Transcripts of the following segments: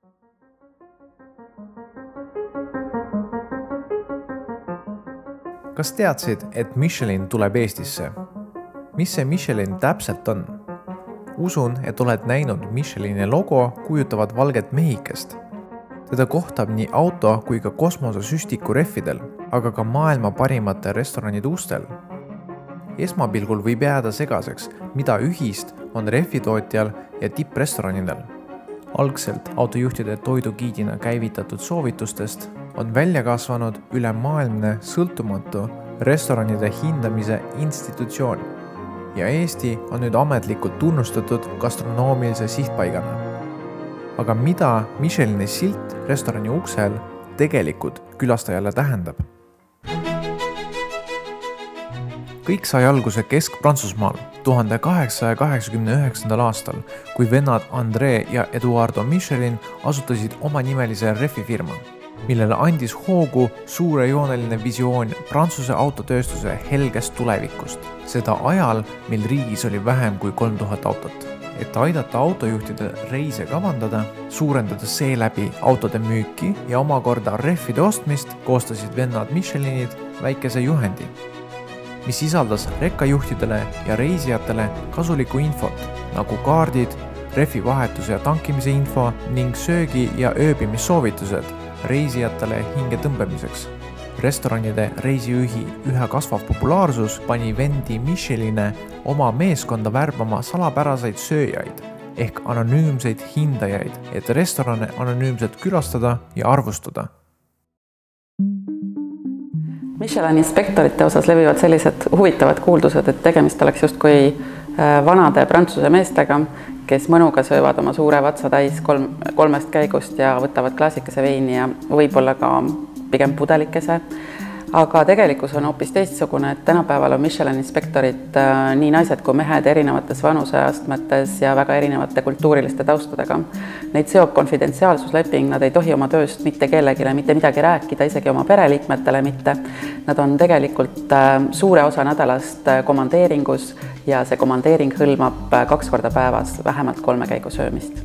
Kas teadsid, et Michelin tuleb Eestisse? Mis see Michelin täpselt on? Usun, et oled näinud Michelini logo kujutavad valget mehikest. Teda kohtab nii auto kui ka kosmosesüstiku rehvidel, aga ka maailma parimate restoranide ustel. Esmapilgul võib jääda segaseks, mida ühist on rehvitootjal ja tipprestoranidel. Algselt autojuhtide toidugiidina käivitatud soovitustest on välja kasvanud ülemaailmne sõltumatu restoranide hindamise institutsioon ja Eesti on nüüd ametlikult tunnustatud gastronoomilise sihtpaigana. Aga mida Michelini silt restorani uksel tegelikult külastajale tähendab? Kõik sai alguse Kesk-Prantsusmaal 1889. aastal, kui vennad André ja Eduardo Michelin asutasid oma nimelise rehvifirma, millele andis hoogu suurejooneline visioon Prantsuse autotööstuse helgest tulevikust. Seda ajal, mil riigis oli vähem kui 3000 autot. Et aidata autojuhtidel reise kavandada, suurendades seeläbi autode müüki ja omakorda rehvide ostmist, koostasid vennad Michelinid väikese juhendi, mis sisaldas rekkajuhtidele ja reisijatele kasulikku infot, nagu kaardid, rehvivahetuse ja tankimise info ning söögi- ja ööbimissoovitused reisijatele hinge tõmbamiseks. Restoranide reisijuhi üha kasvav populaarsus pani vendi Micheline oma meeskonda värbama salapäraseid sööjaid ehk anonüümseid hindajaid, et restorane anonüümselt külastada ja arvustada. Michelin inspektorite osas levivad sellised huvitavad kuuldused, et tegemist oleks justkui vanade prantsuse meestega, kes mõnuga söövad oma suure vatsa täis kolmest käigust ja võtavad klaasikese veini ja võib-olla ka pigem pudelikese. Aga tegelikkus on hoopis teistsugune, et tänapäeval on Michelin inspektorid nii naised kui mehed erinevates vanuseastmetes ja väga erinevate kultuuriliste taustadega. Neid seob konfidentsiaalsusleping, nad ei tohi oma tööst mitte kellegile mitte midagi rääkida, isegi oma pereliikmetele mitte. Nad on tegelikult suure osa nädalast komandeeringus ja see komandeering hõlmab 2 korda päevas vähemalt 3 käigu söömist.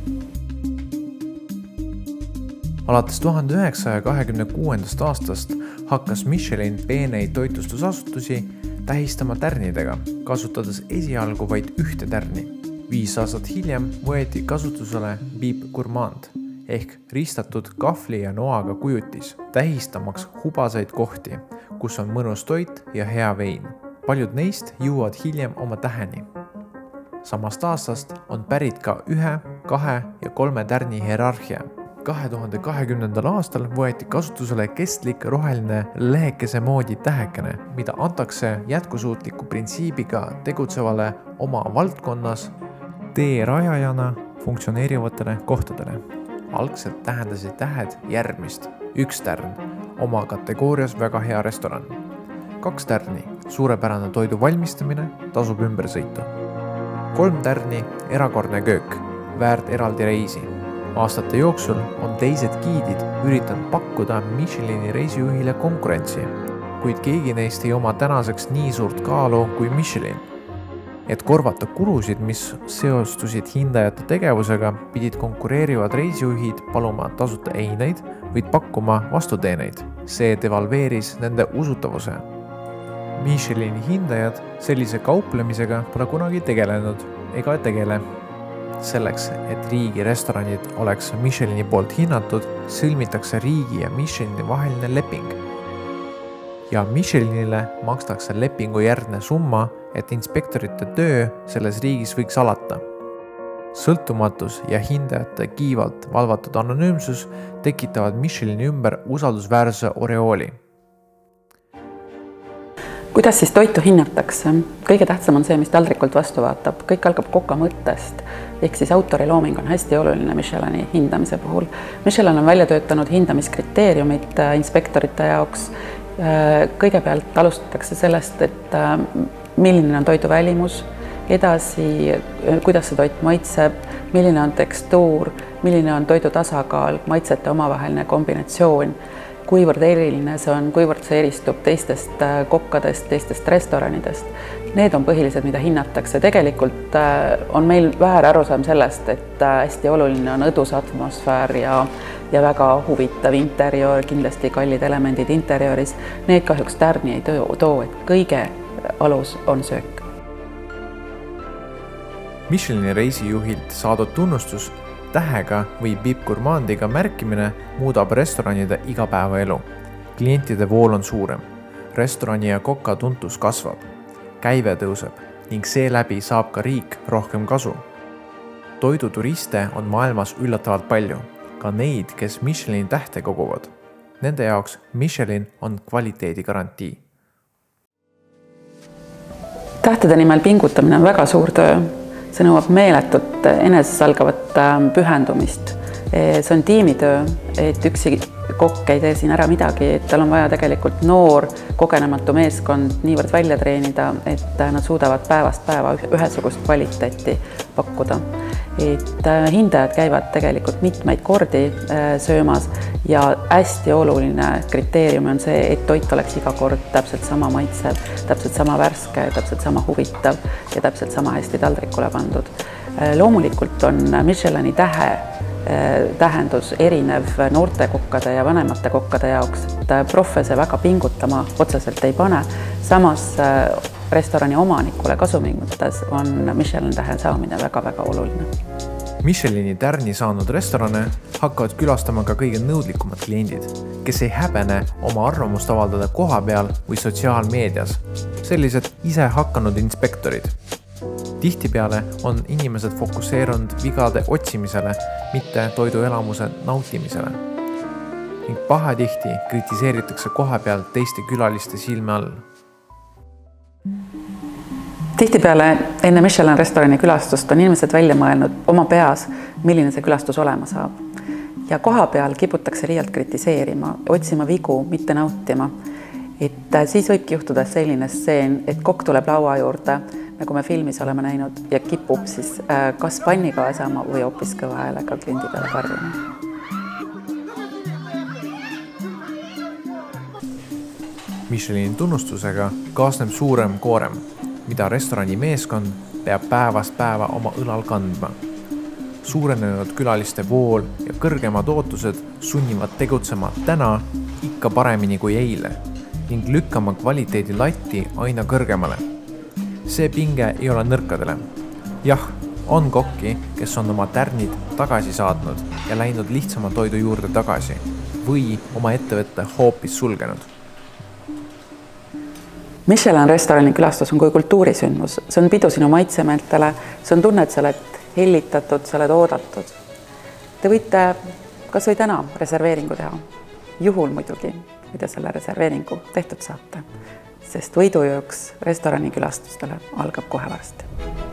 Alates 1926. aastast hakkas Michelin peeneid toitlustusasutusi tähistama tärnidega, kasutades esialgu vaid ühte tärni. 5 aastat hiljem võeti kasutusele Bib Gourmand ehk ristatud kahvli ja noaga kujutis, tähistamaks hubaseid kohti, kus on mõnus toit ja hea vein. Paljud neist jõuavad hiljem oma täheni. Samast aastast on pärit ka 1, 2 ja 3 tärni hierarhia. 2020. aastal võeti kasutusele kestlik roheline lehekese moodi tähekene, mida antakse jätkusuutliku printsiibiga tegutsevale oma valdkonnas teerajajana funktsioneerivatele kohtadele. Algselt tähendasid tähed järgmist. 1 tärn, oma kategoorias väga hea restoran. 2 tärni, suurepärane toidu valmistamine, tasub ümber sõitu. 3 tärni, erakordne köök, väärt eraldi reisi. Aastate jooksul on teised giidid üritanud pakkuda Michelini reisijuhile konkurentsi, kuid keegi neist ei oma tänaseks nii suurt kaalu kui Michelin. Et korvata kulusid, mis seostusid hindajate tegevusega, pidid konkureerivad reisijuhid paluma tasuta eineid või pakkuma vastuteeneid. See devalveeris nende usutavuse. Michelini hindajad sellise kauplemisega pole kunagi tegelenud ega tegele. Selleks, et riigi restoranid oleks Michelini poolt hinnatud, sõlmitakse riigi ja Michelini vaheline leping. Ja Michelinile makstakse lepingu järgne summa, et inspektorite töö selles riigis võiks alata. Sõltumatus ja hindajate kiivalt valvatud anonüümsus tekitavad Michelini ümber usaldusväärse oreooli. Kuidas siis toitu hinnatakse? Kõige tähtsam on see, mis taldrikult vastu vaatab. Kõik algab koka mõttest, ehk siis autori looming on hästi oluline Michelini hindamise puhul. Michelin on välja töötanud hindamiskriteeriumid inspektorite jaoks. Kõigepealt alustatakse sellest, et milline on toidu välimus, edasi, kuidas see toit maitseb, milline on tekstuur, milline on toidu tasakaal, maitsete omavaheline kombinatsioon, kuivõrd eriline see on, kuivõrd see eristub teistest kokkadest, teistest restoranidest. Need on põhilised, mida hinnatakse. Tegelikult on meil väär arusaam sellest, et hästi oluline on õdus atmosfäär ja väga huvitav interjöör, kindlasti kallid elemendid interjööris. Need kahjuks tärni ei too, et kõige alus on söök. Michelini reisijuhilt saadud tunnustus tähega või piipgurmandiga märkimine muudab restoranide igapäevaelu. Klientide vool on suurem, restorani ja koka tuntus kasvab, käive tõuseb ning seeläbi saab ka riik rohkem kasu. Toiduturiste on maailmas üllatavalt palju, ka neid, kes Michelini tähte koguvad. Nende jaoks Michelin on kvaliteedi garantii. Tähtede nimel pingutamine on väga suur töö. See nõuab meeletut enesesalgavat pühendumist. See on tiimitöö, et üksi kokk ei tee siin ära midagi, et tal on vaja tegelikult noor, kogenematu meeskond niivõrd välja treenida, et nad suudavad päevast päeva ühesugust kvaliteeti pakkuda. Et hindajad käivad tegelikult mitmeid kordi söömas ja hästi oluline kriteerium on see, et toit oleks iga kord täpselt sama maitsev, täpselt sama värske, täpselt sama huvitav ja täpselt sama hästi taldrikule pandud. Loomulikult on Michelini tähendus erinev noorte kokkade ja vanemate kokkade jaoks, et proffe see väga pingutama otseselt ei pane. Samas restorani omanikule kasumi mõttes on Michelini tähe saamine väga-väga oluline. Michelini tärni saanud restorane hakkavad külastama ka kõige nõudlikumad kliendid, kes ei häbene oma arvamust avaldada koha peal või sotsiaalmeedias. Sellised ise hakanud inspektorid. Tihtipeale on inimesed fokusseerunud vigade otsimisele, mitte toiduelamuse nautimisele. Ning pahatihti kritiseeritakse koha peal teiste külaliste silme all. Tihtipeale enne Michelin restorani külastust on inimesed välja mõelnud oma peas, milline see külastus olema saab. Ja koha peal kiputakse liialt kritiseerima, otsima vigu, mitte nautima. Et siis võibki juhtuda selline stseen, et kokk tuleb laua juurde, nagu me filmis oleme näinud, ja kipub siis kas panniga asama või hoopis kõva häälega kliendi peale karjuma. Michelini tunnustusega kaasneb suurem koorem, mida restorani meeskond peab päevast päeva oma õlal kandma. Suurenenud külaliste vool ja kõrgemad ootused sunnivad tegutsema täna ikka paremini kui eile ning lükkama kvaliteedi latti aina kõrgemale. See pinge ei ole nõrkadele. Jah, on kokki, kes on oma tärnid tagasi saatnud ja läinud lihtsama toidu juurde tagasi või oma ettevõtte hoopis sulgenud. Michelin restorani külastus on kui kultuurisündmus. See on pidu sinu maitsemeeltele, see on tunne, et sa oled hellitatud, sa oled oodatud. Te võite kas või täna reserveeringu teha. Juhul muidugi, mida selle reserveeringu tehtud saate, sest võidujooks restorani külastustele algab kohe varsti.